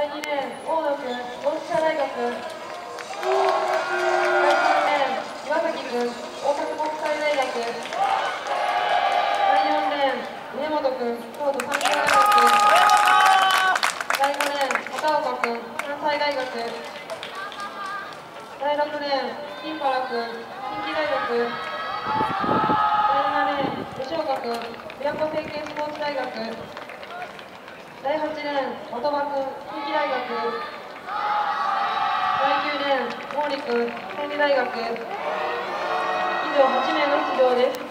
第2レーン、大野君、同志社大学。第3レーン、岩崎君、大阪国際大学。第4レーン、宮本君、京都産業大学。第5レーン、片岡君、関西大学。第6レーン、金原君、近畿大学。第7レーン、吉岡君、琵琶湖成蹊スポーツ大学。第8レーン、的場君、近畿大学。第9レーン、毛利君、天理大学。以上8名の出場です。